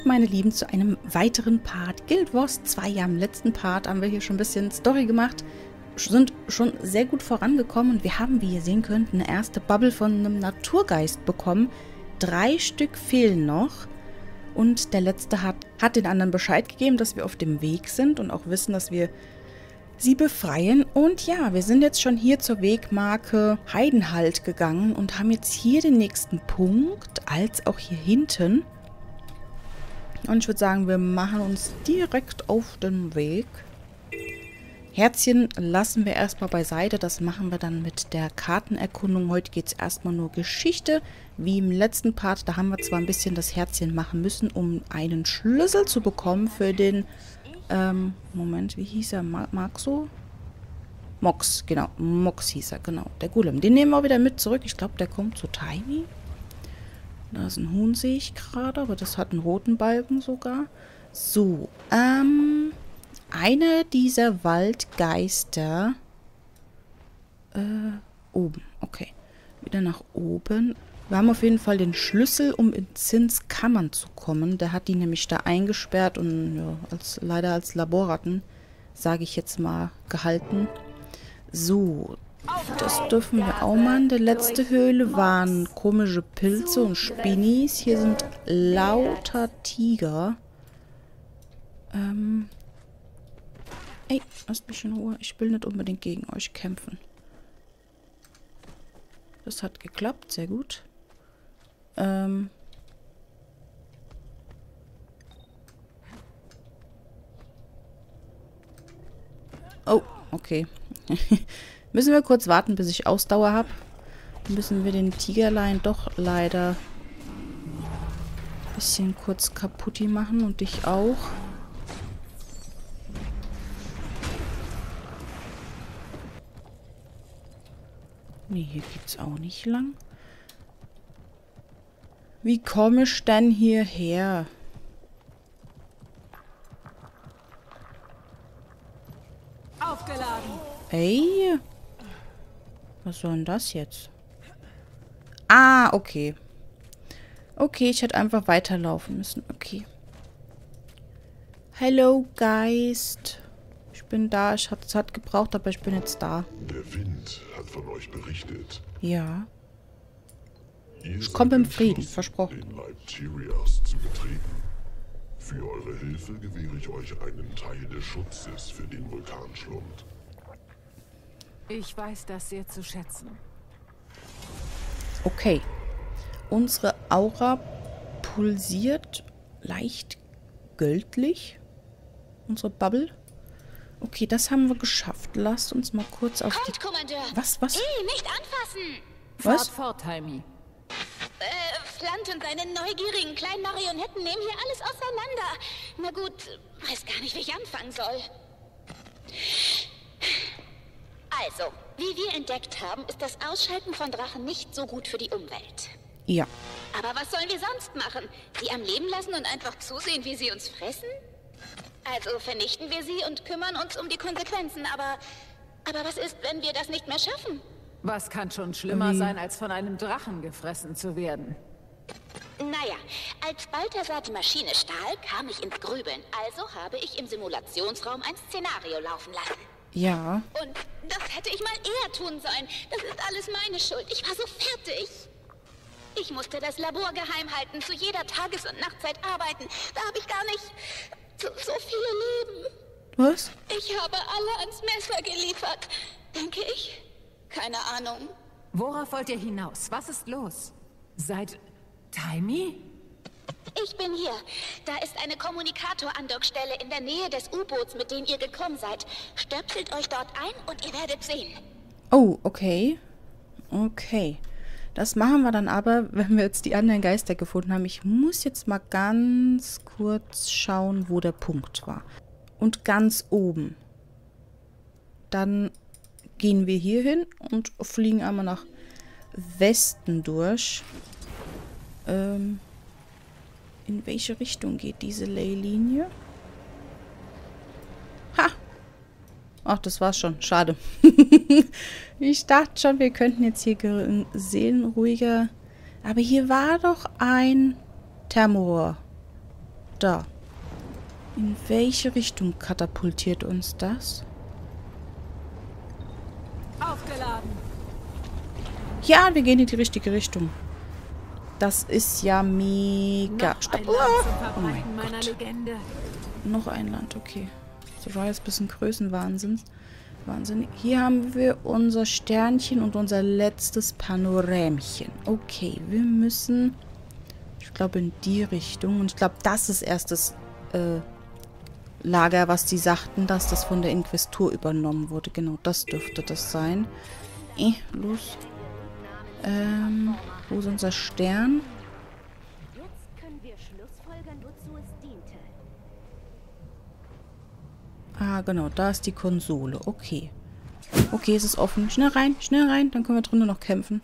meine Lieben, zu einem weiteren Part Guild Wars 2. Ja, im letzten Part haben wir hier schon ein bisschen Story gemacht, sind schon sehr gut vorangekommen und wir haben, wie ihr sehen könnt, eine erste Bubble von einem Naturgeist bekommen. 3 Stück fehlen noch und der letzte hat den anderen Bescheid gegeben, dass wir auf dem Weg sind und auch wissen, dass wir sie befreien. Und ja, wir sind jetzt schon hier zur Wegmarke Heidenhalt gegangen und haben jetzt hier den nächsten Punkt, als auch hier hinten. Und ich würde sagen, wir machen uns direkt auf den Weg. Herzchen lassen wir erstmal beiseite. Das machen wir dann mit der Kartenerkundung. Heute geht es erstmal nur Geschichte. Wie im letzten Part, da haben wir zwar ein bisschen das Herzchen machen müssen, um einen Schlüssel zu bekommen für den Moment, wie hieß er? Maxo? Mox, genau. Mox hieß er, genau. Der Golem. Den nehmen wir wieder mit zurück. Ich glaube, der kommt zu Taimi. Da ist ein Huhn, sehe ich gerade, aber das hat einen roten Balken sogar. So, einer dieser Waldgeister oben, okay. Wieder nach oben. Wir haben auf jeden Fall den Schlüssel, um in Zins Kammern zu kommen. Der hat die nämlich da eingesperrt und ja, leider als Laborratten, sage ich jetzt mal, gehalten. So, das dürfen wir auch mal. In der letzten Höhle waren komische Pilze und Spinnis. Hier sind lauter Tiger. Ey, lasst mich in Ruhe. Ich will nicht unbedingt gegen euch kämpfen. Das hat geklappt, sehr gut. Oh, okay. Müssen wir kurz warten, bis ich Ausdauer habe. Müssen wir den Tigerlein doch leider ein bisschen kurz kaputti machen und dich auch. Nee, hier geht's auch nicht lang. Wie komme ich denn hierher? Aufgeladen. Ey. Was soll denn das jetzt? Ah, okay. Okay, ich hätte einfach weiterlaufen müssen. Okay. Hello, Geist. Ich bin da. Es hat gebraucht, aber ich bin jetzt da. Der Wind hat von euch berichtet. Ja. Ich komme im Frieden, versprochen. Den Leib Tyrias zu betreten. Für eure Hilfe gewähre ich euch einen Teil des Schutzes für den Vulkanschlund. Ich weiß das sehr zu schätzen. Okay. Unsere Aura pulsiert leicht göldlich. Unsere Bubble. Okay, das haben wir geschafft. Lasst uns mal kurz auf die... Kommandeur! Was? Hey, nicht anfassen! Was? Fahrt fort, Taimi. Flant und seine neugierigen kleinen Marionetten nehmen hier alles auseinander. Na gut, weiß gar nicht, wie ich anfangen soll. Also, wie wir entdeckt haben, ist das Ausschalten von Drachen nicht so gut für die Umwelt. Ja. Aber was sollen wir sonst machen? Sie am Leben lassen und einfach zusehen, wie sie uns fressen? Also vernichten wir sie und kümmern uns um die Konsequenzen, aber was ist, wenn wir das nicht mehr schaffen? Was kann schon schlimmer sein, als von einem Drachen gefressen zu werden? Naja, als Balthasar die Maschine stahl, kam ich ins Grübeln. Also habe ich im Simulationsraum ein Szenario laufen lassen. Ja. Und das hätte ich mal eher tun sollen. Das ist alles meine Schuld. Ich war so fertig. Ich musste das Labor geheim halten, zu jeder Tages- und Nachtzeit arbeiten. Da habe ich gar nicht so viele Leben. Was? Ich habe alle ans Messer geliefert, denke ich. Keine Ahnung. Worauf wollt ihr hinaus? Was ist los? Seid Taimi? Ich bin hier. Da ist eine Kommunikator-Andockstelle in der Nähe des U-Boots, mit dem ihr gekommen seid. Stöpselt euch dort ein und ihr werdet sehen. Oh, okay. Okay. Das machen wir dann aber, wenn wir jetzt die anderen Geister gefunden haben. Ich muss jetzt mal ganz kurz schauen, wo der Punkt war. Und ganz oben. Dann gehen wir hier hin und fliegen einmal nach Westen durch. In welche Richtung geht diese Leylinie? Ha! Ach, das war's schon. Schade. Ich dachte schon, wir könnten jetzt hier seelenruhiger... Aber hier war doch ein Thermorohr. da. In welche Richtung katapultiert uns das? Aufgeladen. Ja, wir gehen in die richtige Richtung. Das ist ja mega. Noch Stopp. ein Land zum Oh mein Verbreiten meiner Gott. Legende. Noch ein Land, okay. So war jetzt ein bisschen Größenwahnsinn. Hier haben wir unser Sternchen und unser letztes Panorämchen. Okay, wir müssen, ich glaube, in die Richtung. Und ich glaube, das ist erst das Lager, was die sagten, dass das von der Inquisitur übernommen wurde. Genau, das dürfte das sein. Los. Wo ist unser Stern? Jetzt können wir schlussfolgern, wozu es diente. Ah, genau, da ist die Konsole. Okay. Okay, es ist offen. Schnell rein, dann können wir drinnen noch kämpfen.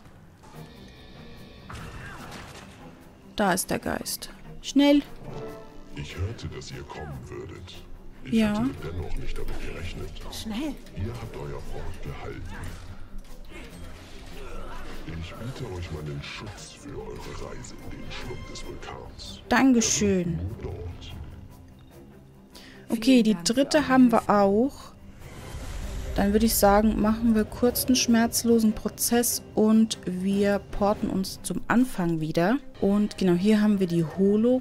Da ist der Geist. Schnell. Ich hörte, dass ihr kommen würdet. Ich Ja. hatte dennoch nicht damit gerechnet. Schnell. Ihr habt euer Wort gehalten. Ich biete euch meinen Schutz für eure Reise in den Schlund des Vulkans. Dankeschön. Nur dort. Okay, die Vielen Dank für dritte eure haben wir Hilfe. auch. Dann würde ich sagen, machen wir kurz einen schmerzlosen Prozess und wir porten uns zum Anfang wieder. Und genau, hier haben wir die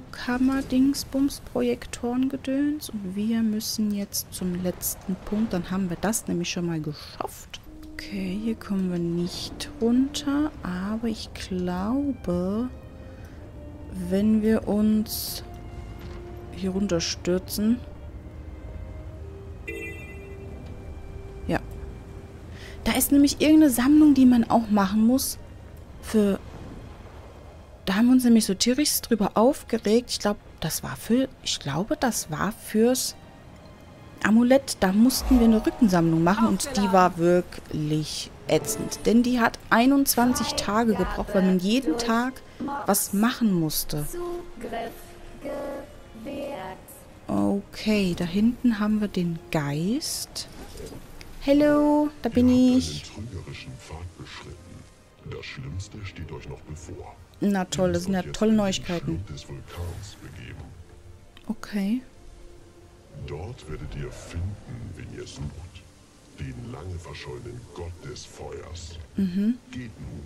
Holokammer-Dingsbums-Projektoren-Gedöns. Und wir müssen jetzt zum letzten Punkt. Dann haben wir das nämlich schon mal geschafft. Okay, hier kommen wir nicht runter. Aber ich glaube, wenn wir uns hier runterstürzen... Ja. Da ist nämlich irgendeine Sammlung, die man auch machen muss. Da haben wir uns nämlich so tierisch drüber aufgeregt. Ich glaube, das war fürs Amulett. Da mussten wir eine Rückensammlung machen und die war wirklich ätzend. Denn die hat 21 Tage gebraucht, weil man jeden Tag was machen musste. Zugriff gewährt. Okay, da hinten haben wir den Geist. Hallo, da bin ich. Einen trügerischen Pfad beschritten. Das Schlimmste steht euch noch bevor. Na toll, das sind ja Ihr sollt tolle jetzt in den Neuigkeiten. Schlund des Vulkans begeben. Okay. Dort werdet ihr finden, wen ihr sucht. Den lange verschollenen Gott des Feuers. Geht nun.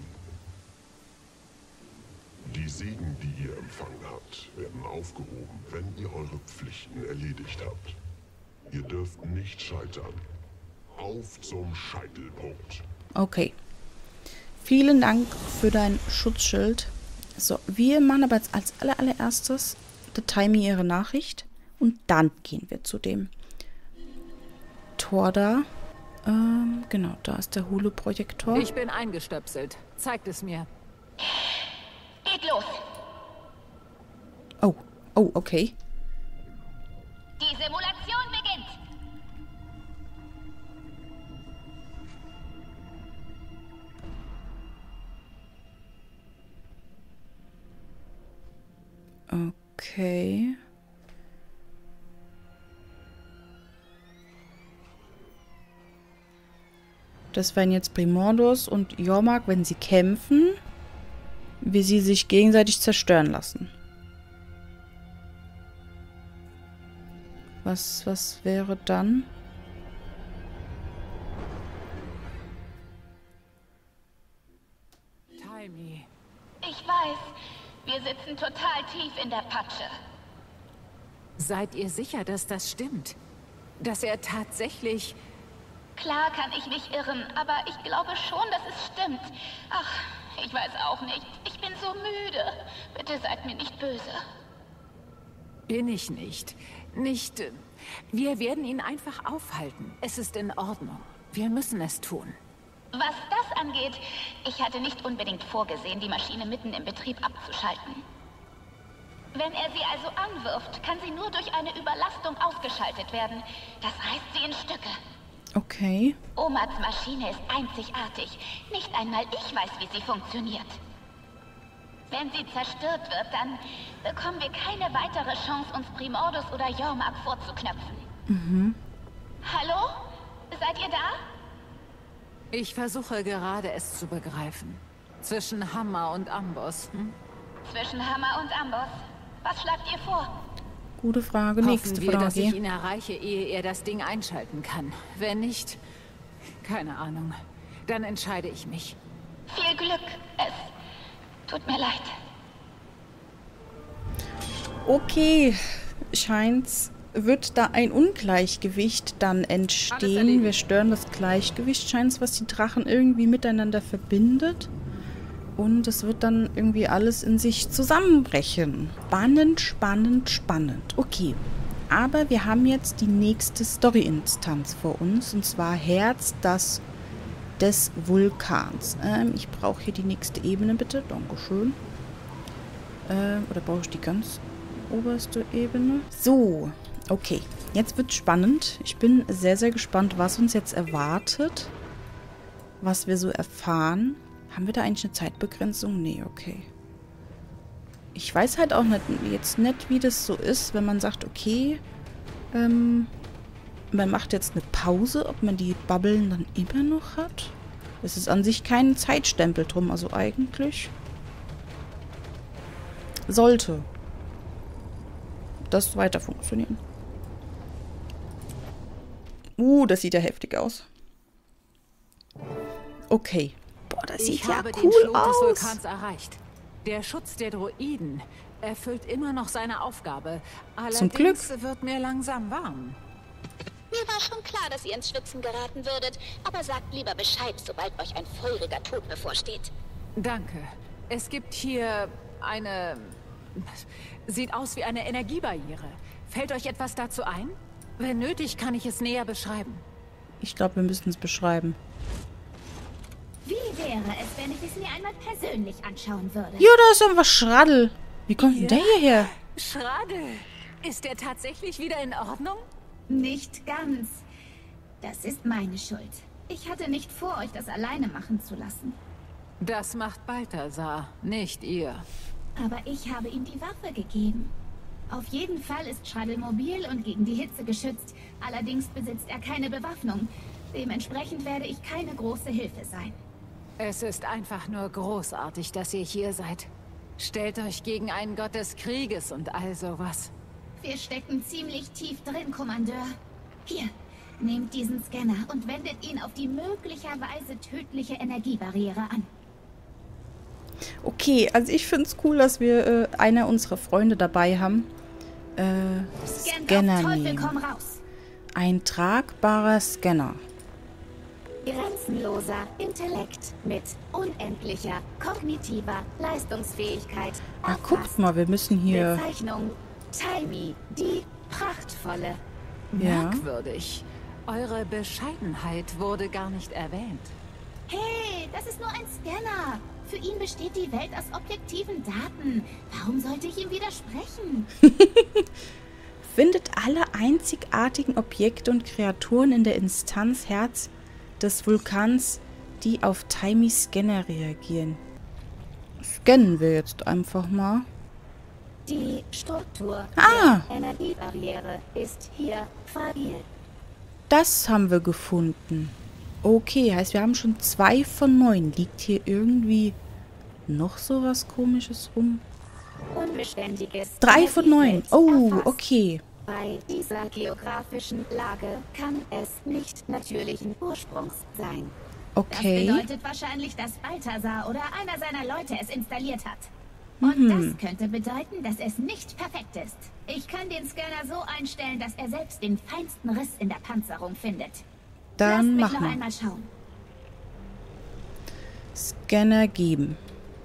Die Segen, die ihr empfangen habt, werden aufgehoben, wenn ihr eure Pflichten erledigt habt. Ihr dürft nicht scheitern. Auf zum Scheitelpunkt. Okay. Vielen Dank für dein Schutzschild. So, wir machen aber jetzt als allererstes Datei mir ihre Nachricht. Und dann gehen wir zu dem Tor da. Genau, da ist der Holoprojektor. Ich bin eingestöpselt. Zeigt es mir. Geht los. Oh, okay. Die Simulation beginnt. Okay. Das wären jetzt Primordos und Jormak, wenn sie kämpfen, wie sie sich gegenseitig zerstören lassen. Was wäre dann? Taimi. Ich weiß, wir sitzen total tief in der Patsche. Seid ihr sicher, dass das stimmt? Dass er tatsächlich... Klar kann ich mich irren, aber ich glaube schon, dass es stimmt. Ach, ich weiß auch nicht. Ich bin so müde. Bitte seid mir nicht böse. Bin ich nicht. Nicht... Wir werden ihn einfach aufhalten. Es ist in Ordnung. Wir müssen es tun. Was das angeht, ich hatte nicht unbedingt vorgesehen, die Maschine mitten im Betrieb abzuschalten. Wenn er sie also anwirft, kann sie nur durch eine Überlastung ausgeschaltet werden. Das reißt sie in Stücke. Okay. Omats Maschine ist einzigartig. Nicht einmal ich weiß, wie sie funktioniert. Wenn sie zerstört wird, dann bekommen wir keine weitere Chance, uns Primordus oder Jormak vorzuknöpfen. Hallo? Seid ihr da? Ich versuche gerade, es zu begreifen. Zwischen Hammer und Amboss. Zwischen Hammer und Amboss. Was schlagt ihr vor? Gute Frage. Hoffen Nächste wir, dass ich Frage. ihn erreiche, ehe er das Ding einschalten kann. Wenn nicht, keine Ahnung. Dann entscheide ich mich. Viel Glück. Es tut mir leid. Okay, scheint's, wird da ein Ungleichgewicht dann entstehen. Wir stören das Gleichgewicht, scheint's, was die Drachen irgendwie miteinander verbindet. Und es wird dann irgendwie alles in sich zusammenbrechen. Spannend, spannend, spannend. Okay, aber wir haben jetzt die nächste Story-Instanz vor uns. Und zwar Herz des Vulkans. Ich brauche hier die nächste Ebene, bitte. Dankeschön. Oder brauche ich die ganz oberste Ebene? So, okay. Jetzt wird spannend. Ich bin sehr, sehr gespannt, was uns jetzt erwartet. Was wir so erfahren. Haben wir da eigentlich eine Zeitbegrenzung? Nee, okay. Ich weiß halt auch jetzt nicht, wie das so ist, wenn man sagt, okay, man macht jetzt eine Pause, ob man die Bubbeln dann immer noch hat. Es ist an sich kein Zeitstempel drum, also eigentlich sollte das weiter funktionieren. Das sieht ja heftig aus. Okay. Boah, das sieht ja den cool Schlot des aus. Vulkans erreicht. Der Schutz der Droiden erfüllt immer noch seine Aufgabe. Zum Glück. Allerdings wird mir langsam warm. Mir war schon klar, dass ihr ins Schwitzen geraten würdet. Aber sagt lieber Bescheid, sobald euch ein feuriger Tod bevorsteht. Danke. Es gibt hier eine... Sieht aus wie eine Energiebarriere. Fällt euch etwas dazu ein? Wenn nötig, kann ich es näher beschreiben. Ich glaube, wir müssen es beschreiben. Wie wäre es, wenn ich es mir einmal persönlich anschauen würde? Ja, da ist einfach Schraddel. Wie kommt denn der hierher? Schade. Ist der tatsächlich wieder in Ordnung? Nicht ganz. Das ist meine Schuld. Ich hatte nicht vor, euch das alleine machen zu lassen. Das macht Balthasar, nicht ihr. Aber ich habe ihm die Waffe gegeben. Auf jeden Fall ist Schraddel mobil und gegen die Hitze geschützt. Allerdings besitzt er keine Bewaffnung. Dementsprechend werde ich keine große Hilfe sein. Es ist einfach nur großartig, dass ihr hier seid. Stellt euch gegen einen Gott des Krieges und all sowas. Wir stecken ziemlich tief drin, Kommandeur. Hier, nehmt diesen Scanner und wendet ihn auf die möglicherweise tödliche Energiebarriere an. Okay, also ich finde es cool, dass wir einer unserer Freunde dabei haben. Scanner auf Teufel nehmen. komm raus. Ein tragbarer Scanner. Grenzenloser Intellekt mit unendlicher kognitiver Leistungsfähigkeit. Guckt mal, wir müssen hier... Bezeichnung Taimi, die Prachtvolle. Ja. Merkwürdig. Eure Bescheidenheit wurde gar nicht erwähnt. Hey, das ist nur ein Scanner. Für ihn besteht die Welt aus objektiven Daten. Warum sollte ich ihm widersprechen? Findet alle einzigartigen Objekte und Kreaturen in der Instanz Herz des Vulkans, die auf Taimis Scanner reagieren. Scannen wir jetzt einfach mal. Die Struktur Ah. der Energiebarriere ist hier fragil. Das haben wir gefunden. Okay, heißt wir haben schon 2 von 9. Liegt hier irgendwie noch sowas Komisches rum? Unbeständiges 3 von 9. Energiefeld Oh, erfasst. okay. Bei dieser geografischen Lage kann es nicht natürlichen Ursprungs sein. Okay. Das bedeutet wahrscheinlich, dass Balthasar oder einer seiner Leute es installiert hat. Und das könnte bedeuten, dass es nicht perfekt ist. Ich kann den Scanner so einstellen, dass er selbst den feinsten Riss in der Panzerung findet. Dann Lasst mich mach noch mal. einmal schauen. Scanner geben.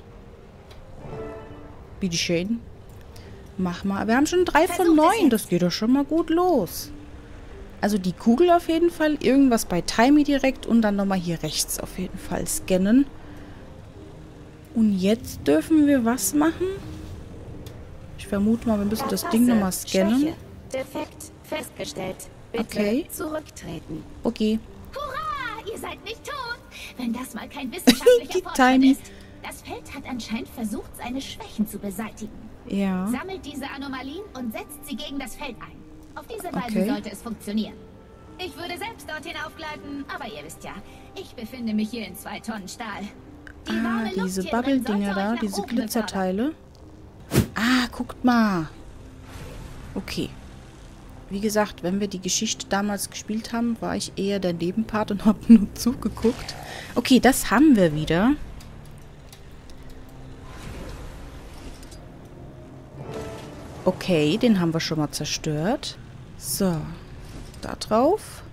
Bitte schön. Mach mal. Wir haben schon 3 von Versucht es 9. Das geht doch schon mal gut los. Also die Kugel auf jeden Fall. Irgendwas bei Taimi direkt. Und dann nochmal hier rechts auf jeden Fall scannen. Und jetzt dürfen wir was machen? Ich vermute mal, wir müssen das Ding nochmal scannen. Schwäche. Defekt festgestellt. Bitte Okay. zurücktreten. Okay. Hurra! Ihr seid nicht tot! Wenn das mal kein wissenschaftlicher Die Fortschritt Taimi. ist. Das Feld hat anscheinend versucht, seine Schwächen zu beseitigen. Ja. Sammelt diese Anomalien und setzt sie gegen das Feld ein. Auf diese Weise Okay. sollte es funktionieren. Ich würde selbst dorthin aufgleiten, aber ihr wisst ja, ich befinde mich hier in 2 Tonnen Stahl. Die warme Luft Diese hier drin Bubbeldinger sollte da, euch nach diese oben befördern. Glitzerteile. Guckt mal. Okay. Wie gesagt, wenn wir die Geschichte damals gespielt haben, war ich eher der Nebenpart und habe nur zugeguckt. Okay, das haben wir wieder. Okay, den haben wir schon mal zerstört. So, da drauf.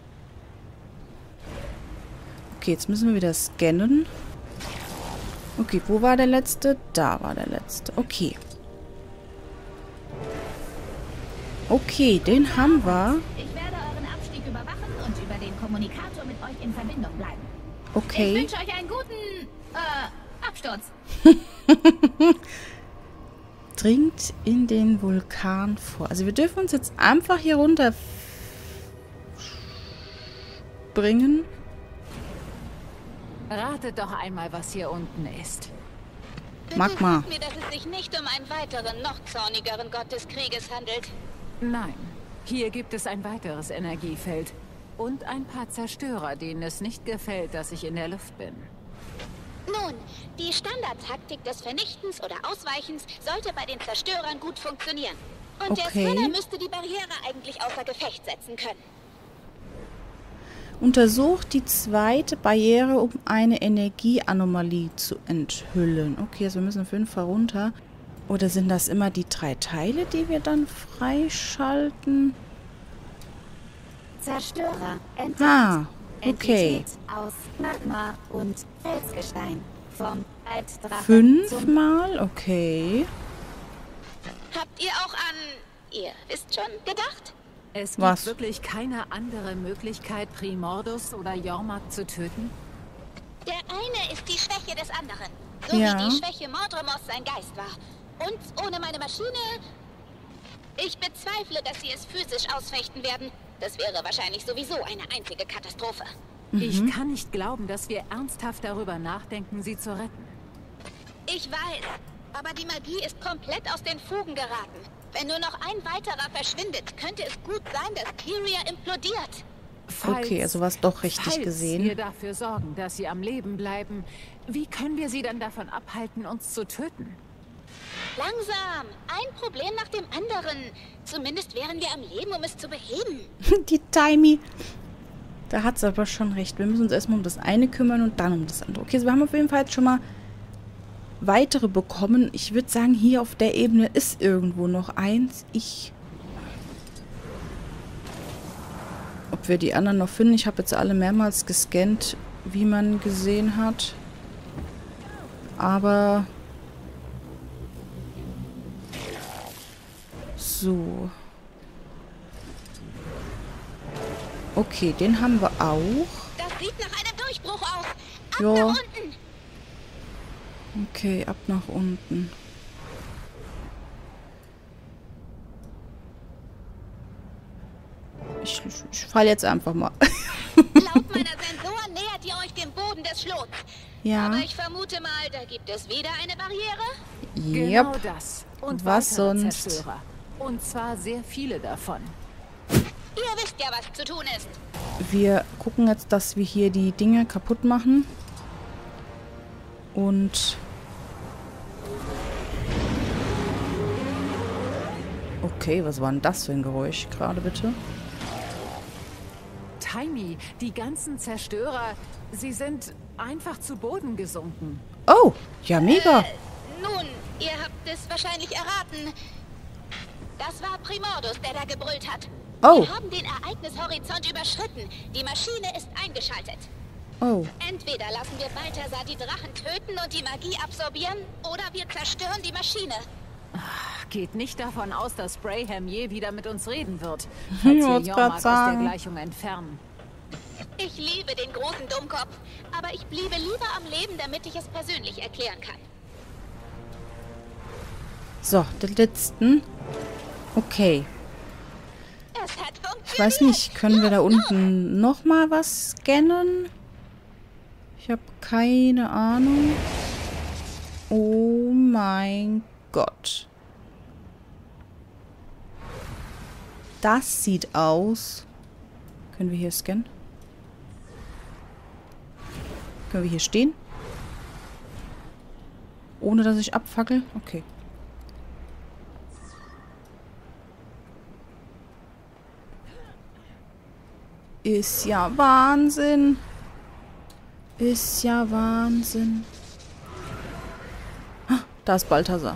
Okay, jetzt müssen wir wieder scannen. Okay, wo war der letzte? Da war der letzte. Okay. Okay, den haben wir. Ich werde euren Abstieg überwachen und über den Kommunikator mit euch in Verbindung bleiben. Okay. Ich wünsche euch einen guten, Absturz. Dringt in den Vulkan vor. Also wir dürfen uns jetzt einfach hier runter bringen. Ratet doch einmal, was hier unten ist. Magma. Bitte sagt mir, dass es sich nicht um einen weiteren, noch zornigeren Gott des Krieges handelt. Nein, hier gibt es ein weiteres Energiefeld. Und ein paar Zerstörer, denen es nicht gefällt, dass ich in der Luft bin. Nun, die Standardtaktik des Vernichtens oder Ausweichens sollte bei den Zerstörern gut funktionieren. Und der Okay. Scanner müsste die Barriere eigentlich außer Gefecht setzen können. Untersucht die zweite Barriere, um eine Energieanomalie zu enthüllen. Okay, also wir müssen auf jeden Fall runter. Oder sind das immer die 3 Teile, die wir dann freischalten? Zerstörer. Ah, okay. Entität aus Magma und Felsgestein. Vom Altdrachen 5-mal? Okay. Habt ihr auch an, ihr wisst schon, gedacht? Es gibt Was? wirklich keine andere Möglichkeit, Primordus oder Jormak zu töten? Der eine ist die Schwäche des anderen. So Ja. wie die Schwäche Mordremos sein Geist war. Und ohne meine Maschine... Ich bezweifle, dass sie es physisch ausfechten werden. Das wäre wahrscheinlich sowieso eine einzige Katastrophe. Ich kann nicht glauben, dass wir ernsthaft darüber nachdenken, sie zu retten. Ich weiß, aber die Magie ist komplett aus den Fugen geraten. Wenn nur noch ein weiterer verschwindet, könnte es gut sein, dass Kyria implodiert. Okay, also war es doch richtig falls gesehen. wir dafür sorgen, dass sie am Leben bleiben, wie können wir sie dann davon abhalten, uns zu töten? Langsam, ein Problem nach dem anderen. Zumindest wären wir am Leben, um es zu beheben. Die Timey. Da hat sie aber schon recht. Wir müssen uns erstmal um das eine kümmern und dann um das andere. Okay, also wir haben auf jeden Fall jetzt schon mal weitere bekommen. Ich würde sagen, hier auf der Ebene ist irgendwo noch eins. Ob wir die anderen noch finden. Ich habe jetzt alle mehrmals gescannt, wie man gesehen hat. Aber... So. Okay, den haben wir auch. Das sieht nach einem Durchbruch aus. Ab Ja. nach unten. Okay, ab nach unten. Ich falle jetzt einfach mal. Laut meiner Sensoren nähert ihr euch dem Boden des Schlots. Ja. Aber ich vermute mal, da gibt es wieder eine Barriere. Genau Yep. das. Und Was weitere sonst? Zerstörer. Und zwar sehr viele davon. Ihr wisst ja, was zu tun ist. Wir gucken jetzt, dass wir hier die Dinge kaputt machen. Und... Okay, was war denn das für ein Geräusch gerade, bitte? Timey, die ganzen Zerstörer, sie sind einfach zu Boden gesunken. Oh, ja, mega. Nun, ihr habt es wahrscheinlich erraten. Das war Primordus, der da gebrüllt hat. Oh. Wir haben den Ereignishorizont überschritten. Die Maschine ist eingeschaltet. Oh, Entweder lassen wir Balthasar die Drachen töten und die Magie absorbieren, oder wir zerstören die Maschine. Geht nicht davon aus, dass Brayham je wieder mit uns reden wird, Ich falls wir wollt's grad Jormak aus der sagen. Gleichung entfernen. Ich liebe den großen Dummkopf, aber ich bliebe lieber am Leben, damit ich es persönlich erklären kann. so, den letzten. Okay. Es hat funktioniert. Ich weiß nicht, können wir da unten nochmal was scannen? Ich habe keine Ahnung. Oh mein Gott. Das sieht aus. Können wir hier scannen? Können wir hier stehen? Ohne dass ich abfackel? Okay. ist ja Wahnsinn. Ist ja Wahnsinn. Ah, da ist Balthasar.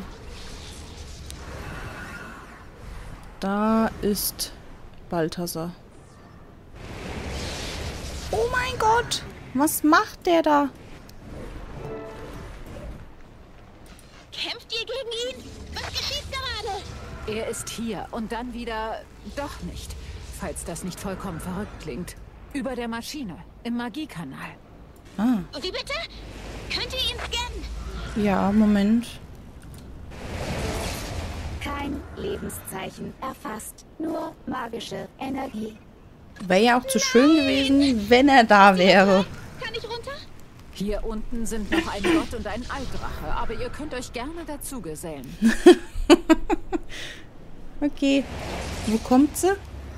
Da ist Balthasar. Oh mein Gott! Was macht der da? Kämpft ihr gegen ihn? Was geschieht gerade? Er ist hier und dann wieder doch nicht, falls das nicht vollkommen verrückt klingt. Über der Maschine, im Magiekanal. Ah. Wie bitte? Könnt ihr ihn scannen? Ja, Moment. Kein Lebenszeichen erfasst, nur magische Energie. Wäre ja auch zu schön gewesen, wenn er da wäre. Kann ich runter? Hier unten sind noch ein Gott und ein Altdrache, aber ihr könnt euch gerne dazu gesellen. Okay. Wo kommt sie?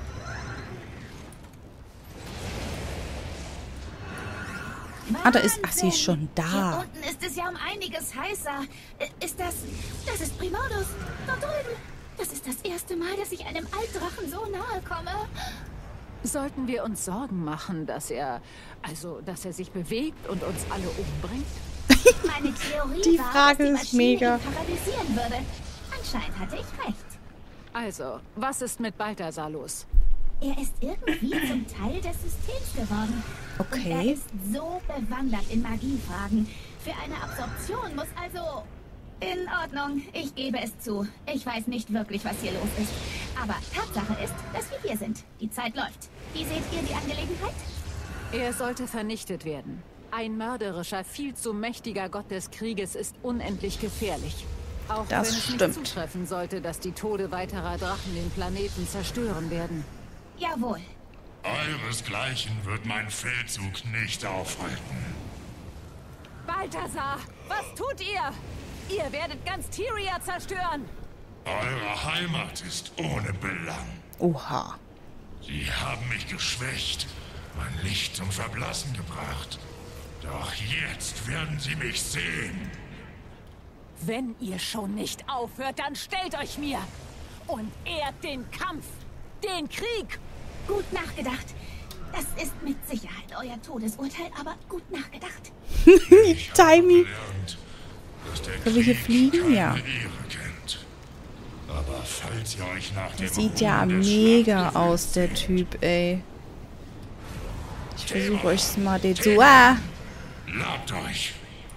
Ah, da ist... Ach, sie ist schon da. Hier unten ist es ja um einiges heißer. Ist das... Das ist Primordus. Dort drüben. Das ist das erste Mal, dass ich einem Altdrachen so nahe komme. Sollten wir uns Sorgen machen, dass er sich bewegt und uns alle umbringt? Meine Theorie Die war, Frage dass ist die Maschine mega. ihn paralysieren würde. Anscheinend hatte ich recht. Also, was ist mit Balthasar los? Er ist irgendwie zum Teil des Systems geworden. Okay. Und er ist so bewandert in Magiefragen. Für eine Absorption muss also... In Ordnung, ich gebe es zu. Ich weiß nicht wirklich, was hier los ist. Aber Tatsache ist, dass wir hier sind. Die Zeit läuft. Wie seht ihr die Angelegenheit? Er sollte vernichtet werden. Ein mörderischer, viel zu mächtiger Gott des Krieges ist unendlich gefährlich. Auch Das wenn es stimmt. nicht zutreffen sollte, dass die Tode weiterer Drachen den Planeten zerstören werden. Jawohl. Euresgleichen wird mein Feldzug nicht aufhalten. Balthasar, was tut ihr? Ihr werdet ganz Tyria zerstören. Eure Heimat ist ohne Belang. Oha. Sie haben mich geschwächt, mein Licht zum Verblassen gebracht. Doch jetzt werden sie mich sehen. Wenn ihr schon nicht aufhört, dann stellt euch mir und ehrt den Kampf, den Krieg. Gut nachgedacht. Das ist mit Sicherheit euer Todesurteil, aber gut nachgedacht. Ich habe Timey. gelernt, dass der Können wir hier Krieg fliegen? keine Ja. Ehre kennt. Aber falls ihr euch nach dem Sieht ja Ruhm der mega Schlacht aus, der sehnt, Typ, ey. Ich versuche euch mal den zu... Ah! labt euch.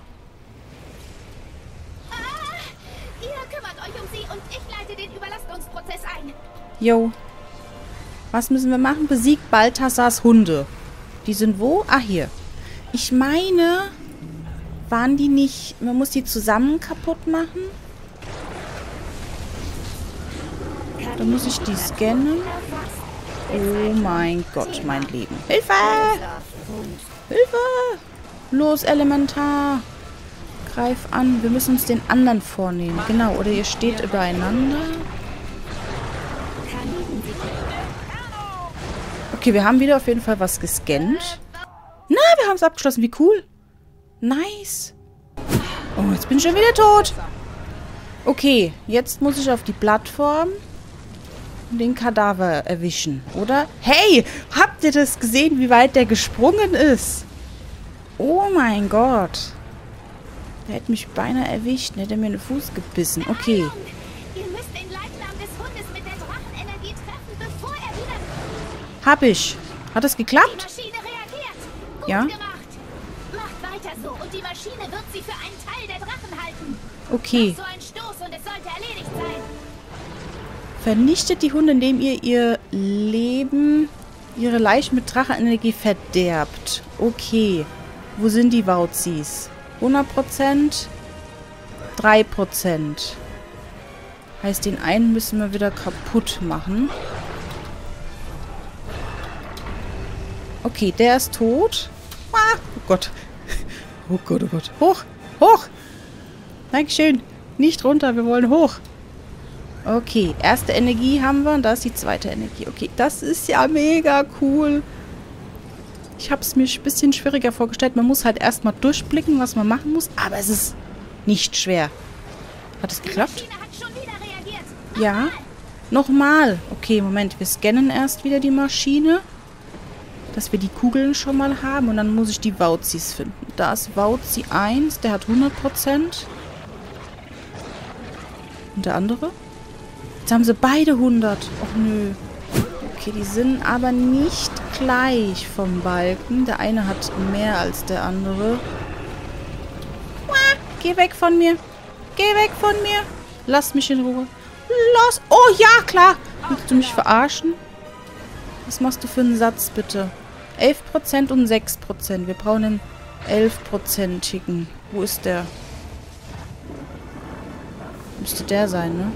Ihr kümmert euch um sie und ich leite den Überlastungsprozess ein. Jo. Was müssen wir machen? Besiegt Balthasars Hunde. Die sind wo? Ah, hier. Ich meine, waren die nicht... Man muss die zusammen kaputt machen? Dann muss ich die scannen. Oh mein Gott, mein Leben. Hilfe! Hilfe! Los, Elementar! Greif an. Wir müssen uns den anderen vornehmen. Genau, oder ihr steht übereinander. Okay, wir haben wieder auf jeden Fall was gescannt. Na, wir haben es abgeschlossen. Wie cool. Nice. Oh, jetzt bin ich schon wieder tot. Okay, jetzt muss ich auf die Plattform und den Kadaver erwischen, oder? Hey, habt ihr das gesehen, wie weit der gesprungen ist? Oh mein Gott. Der hätte mich beinahe erwischt. Der hätte mir in den Fuß gebissen. Okay. Ihr müsst den Leichnam des Hundes mit der Drachenenergie treffen, bevor er wieder... Hab ich. Hat das Die geklappt? Maschine reagiert. Gut Ja? gemacht. Macht weiter so und die Maschine wird sie für einen Teil der Drachen halten. Okay. So ein Stoß und es sollte erledigt sein. Vernichtet die Hunde, indem ihr ihr Leben, ihre Leichen mit Drachenenergie verderbt. Okay. Wo sind die Wauzis? 100%? 3%. Heißt, den einen müssen wir wieder kaputt machen. Okay, der ist tot. Ah, oh Gott. Oh Gott, oh Gott. Hoch, hoch. Dankeschön. Nicht runter, wir wollen hoch. Okay, erste Energie haben wir und da ist die zweite Energie. Okay, das ist ja mega cool. Ich habe es mir ein bisschen schwieriger vorgestellt. Man muss halt erstmal durchblicken, was man machen muss. Aber es ist nicht schwer. Hat es Die geklappt? Maschine hat schon wieder reagiert. Ja. Nochmal. Okay, Moment. Wir scannen erst wieder die Maschine. dass wir die Kugeln schon mal haben. Und dann muss ich die Wauzis finden. Da ist Wauzi 1, der hat 100%. Und der andere? Jetzt haben sie beide 100. Och nö. Okay, die sind aber nicht gleich vom Balken. Der eine hat mehr als der andere. Geh weg von mir. Geh weg von mir. Lass mich in Ruhe. Los. Oh ja, klar. Willst du mich verarschen? Was machst du für einen Satz, bitte? 11% und 6%. Wir brauchen einen 11%igen. Wo ist der? Müsste der sein, ne?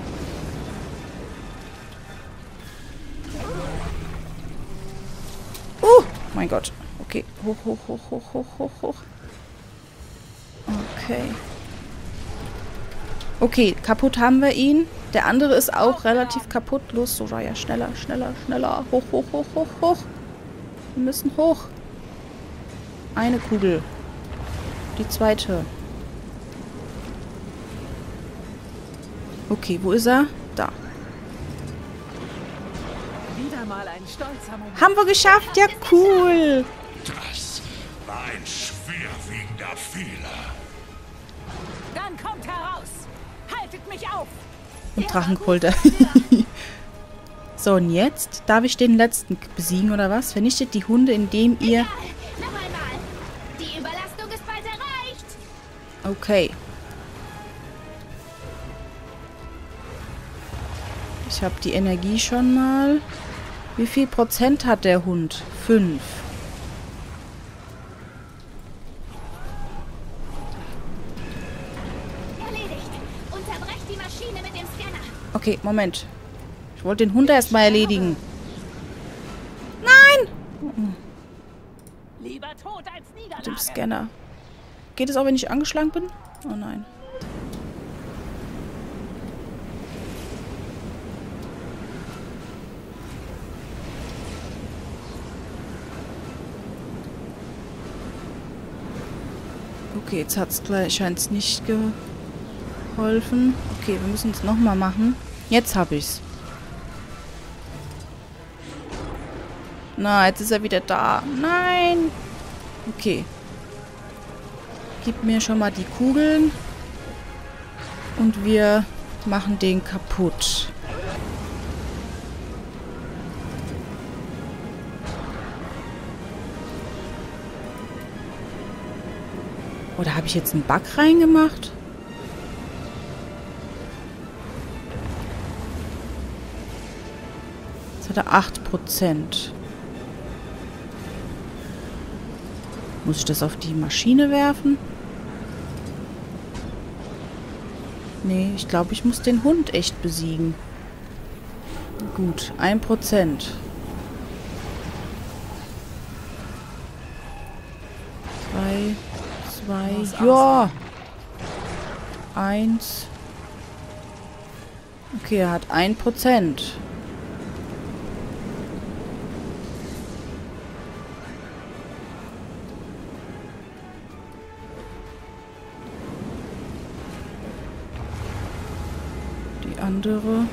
Mein Gott. Okay. Hoch, hoch, hoch, hoch, hoch, hoch, hoch. Okay. Okay, kaputt haben wir ihn. Der andere ist auch relativ kaputt. Los, Soraya, schneller, schneller, schneller. Hoch, hoch, hoch, hoch, hoch. Wir müssen hoch. Eine Kugel. Die zweite. Okay, wo ist er? Da. Wieder mal ein stolzer Moment. Haben wir geschafft? Ja, cool. Das war ein schwerwiegender Fehler. Dann kommt heraus. Haltet mich auf. Und Drachenkulter. So, und jetzt darf ich den letzten besiegen, oder was? Vernichtet die Hunde, indem ihr... Noch einmal. Die Überlastung ist bald erreicht. Okay. Ich habe die Energie schon mal. Wie viel Prozent hat der Hund? 5. Erledigt. Unterbrecht die Maschine mit dem Scanner. Okay, Moment. Ich wollte den Hund erstmal erledigen. Nein! Lieber tot als Mit dem Niederlage. Scanner. Geht es auch, wenn ich angeschlagen bin? Oh nein. Okay, jetzt scheint es nicht geholfen. Okay, wir müssen es nochmal machen. Jetzt habe ich's. Na, jetzt ist er wieder da. Nein! Okay. Gib mir schon mal die Kugeln. Und wir machen den kaputt. Oder habe ich jetzt einen Bug reingemacht? Jetzt hat er 8%. Muss ich das auf die Maschine werfen? Nee, ich glaube, ich muss den Hund echt besiegen. Gut, 1%. 2, ja. 1. Okay, er hat 1%. Die andere.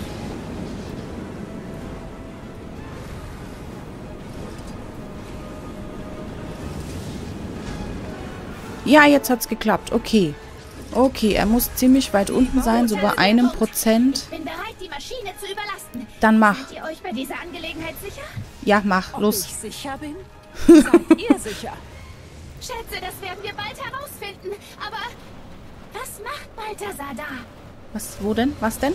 Ja, jetzt hat's geklappt. Okay. Okay, er muss ziemlich weit unten sein, so bei 1%. Ich bin bereit, die Maschine zu überlasten. Dann mach. Seid ihr euch bei dieser Angelegenheit sicher? Ja, mach. Ob Los. ich sicher bin? Seid ihr sicher? Schätze, das werden wir bald herausfinden. Aber was macht Balthasar da? Was, wo denn? Was denn?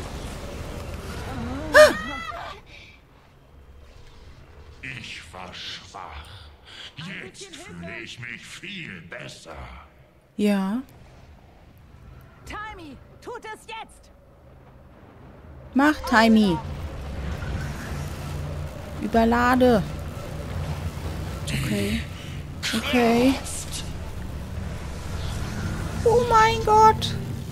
Ich war schwach. Jetzt fühle ich mich viel besser. Ja. Timey, tut es jetzt! Mach, Timey. Überlade. Okay. Okay. Oh mein Gott.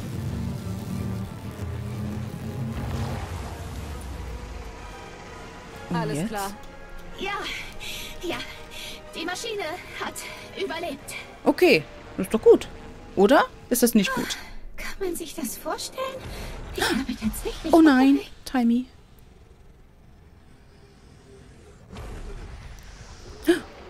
Und Alles jetzt? klar. Ja. Die Maschine hat überlebt. Okay, das ist doch gut. Oder? Ist das nicht gut? Kann man sich das vorstellen? Ich habe tatsächlich... Oh nein, Timey.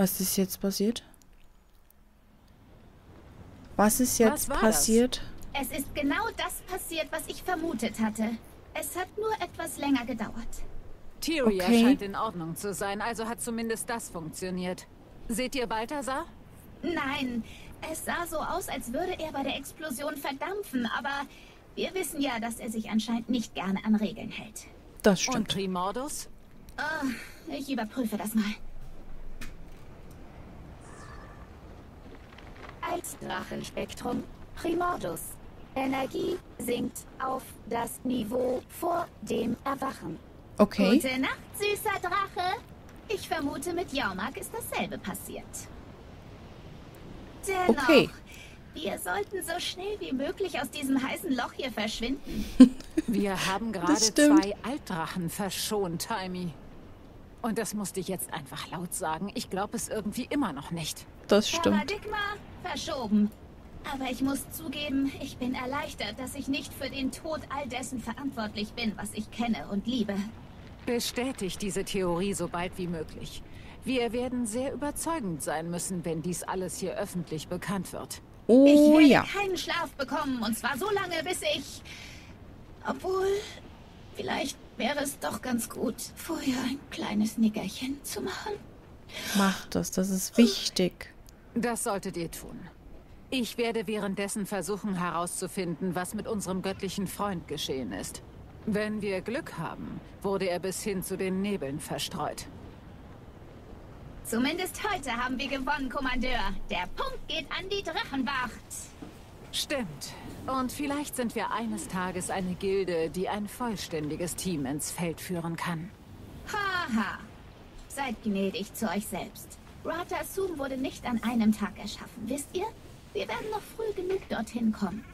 Was ist jetzt passiert? Was ist jetzt passiert? Es ist genau das passiert, was ich vermutet hatte. Es hat nur etwas länger gedauert. Tyria scheint in Ordnung zu sein, also hat zumindest das funktioniert. Seht ihr Balthasar? Nein, es sah so aus, als würde er bei der Explosion verdampfen, aber wir wissen ja, dass er sich anscheinend nicht gerne an Regeln hält. Das stimmt. Und Primordus? Oh, ich überprüfe das mal. Als Drachenspektrum Primordus. Energie sinkt auf das Niveau vor dem Erwachen. Okay. Gute Nacht, süßer Drache. Ich vermute, mit Jormak ist dasselbe passiert. Dennoch, wir sollten so schnell wie möglich aus diesem heißen Loch hier verschwinden. Wir haben gerade 2 Altdrachen verschont, Taimi. Und das musste ich jetzt einfach laut sagen. Ich glaube es irgendwie immer noch nicht. Das stimmt. Paradigma verschoben. Aber ich muss zugeben, ich bin erleichtert, dass ich nicht für den Tod all dessen verantwortlich bin, was ich kenne und liebe. Bestätigt diese Theorie so bald wie möglich. Wir werden sehr überzeugend sein müssen, wenn dies alles hier öffentlich bekannt wird. Oh ich ja. werde keinen Schlaf bekommen, und zwar so lange, bis ich... Obwohl, vielleicht wäre es doch ganz gut, vorher ein kleines Nickerchen zu machen. Macht das ist wichtig. Das solltet ihr tun. Ich werde währenddessen versuchen herauszufinden, was mit unserem göttlichen Freund geschehen ist. Wenn wir Glück haben, wurde er bis hin zu den Nebeln verstreut. Zumindest heute haben wir gewonnen, Kommandeur. Der Punkt geht an die Drachenwacht. Stimmt. Und vielleicht sind wir eines Tages eine Gilde, die ein vollständiges Team ins Feld führen kann. Haha. Seid gnädig zu euch selbst. Rata Sum wurde nicht an einem Tag erschaffen, wisst ihr? Wir werden noch früh genug dorthin kommen.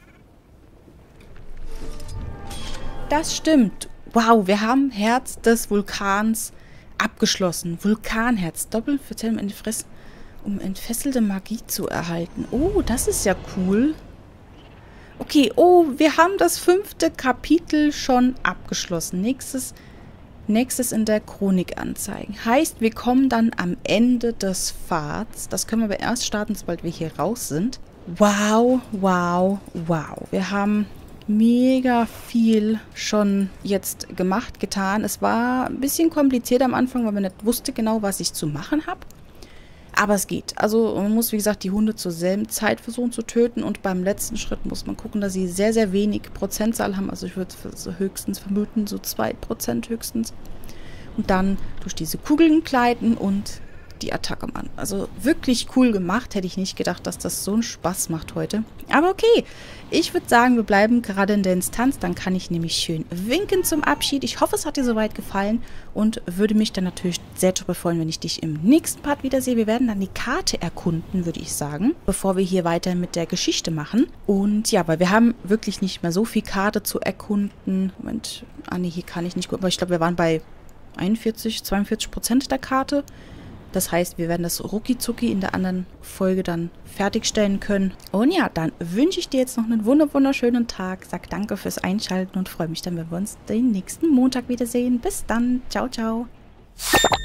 Das stimmt. Wow, wir haben Herz des Vulkans abgeschlossen. Vulkanherz. Doppelt für Zellen in die Fresse, um entfesselte Magie zu erhalten. Oh, das ist ja cool. Okay, oh, wir haben das 5. Kapitel schon abgeschlossen. Nächstes in der Chronik anzeigen. Heißt, wir kommen dann am Ende des Pfads. Das können wir aber erst starten, sobald wir hier raus sind. Wow, wow, wow. Wir haben mega viel schon jetzt gemacht, getan. Es war ein bisschen kompliziert am Anfang, weil man nicht wusste genau, was ich zu machen habe. Aber es geht. Also man muss, wie gesagt, die Hunde zur selben Zeit versuchen zu töten. Und beim letzten Schritt muss man gucken, dass sie sehr, sehr wenig Prozentzahl haben. Also ich würde so höchstens vermuten, so 2% höchstens. Und dann durch diese Kugeln gleiten und die Attacke machen. Also wirklich cool gemacht. Hätte ich nicht gedacht, dass das so einen Spaß macht heute. Aber okay, ich würde sagen, wir bleiben gerade in der Instanz. Dann kann ich nämlich schön winken zum Abschied. Ich hoffe, es hat dir soweit gefallen und würde mich dann natürlich sehr darüber freuen, wenn ich dich im nächsten Part wiedersehe. Wir werden dann die Karte erkunden, würde ich sagen, bevor wir hier weiter mit der Geschichte machen. Und ja, weil wir haben wirklich nicht mehr so viel Karte zu erkunden. Moment, nee, hier kann ich nicht gucken, aber ich glaube, wir waren bei 42% der Karte. Das heißt, wir werden das rucki-zucki in der anderen Folge dann fertigstellen können. Und ja, dann wünsche ich dir jetzt noch einen wunderschönen Tag. Sag danke fürs Einschalten und freue mich dann, wenn wir uns den nächsten Montag wiedersehen. Bis dann. Ciao, ciao.